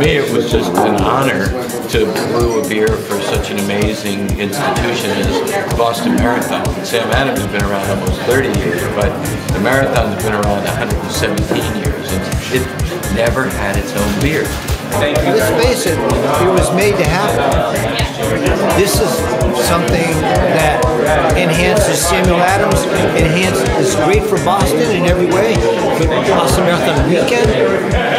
me, it was just an honor to brew a beer for such an amazing institution as Boston Marathon. Sam Adams has been around almost 30 years, but the Marathon's been around 117 years, and it never had its own beer. Let's face it, it was made to happen. This is something that enhances Samuel Adams, is great for Boston in every way, for Boston Marathon weekend.